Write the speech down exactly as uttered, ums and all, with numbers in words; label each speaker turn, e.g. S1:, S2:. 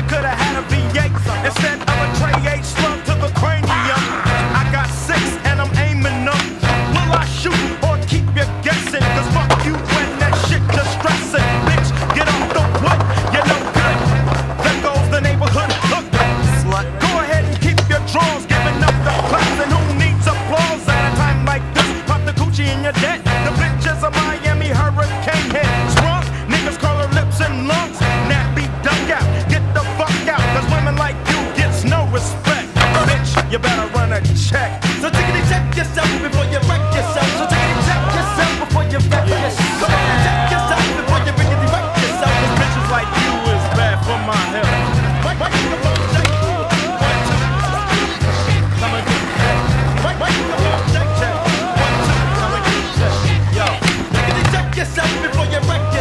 S1: could've had a V eight instead of a Trey H slug to the cranium. I got six and I'm aiming them. Will I shoot or keep you guessing? Cause fuck you when that shit distressing. Bitch, get off the wood, you know good. There goes the neighborhood hook. Slut. Go ahead and keep your drawers, giving up the claps. And who needs applause at a time like this? Pop the coochie in your debt. The bitches a Miami hurricane head. Sprung, niggas call her lips and lungs. Nappy duck out, get the fuck out. Cause women like you gets no respect. Bitch, you better run a check.
S2: So tickety check yourself before you wreck yourself. So tickety check yourself before you wreck yourself. Come on, check yourself before you rickety wreck yourself.
S1: Cause bitches like you is bad for my health.
S2: Right, right, come on, check. One, two.
S1: Come and get check.
S2: Right, right, come on, check, check. One, two.
S1: Come and get check. Yo.
S2: Tickety check yourself before you wreck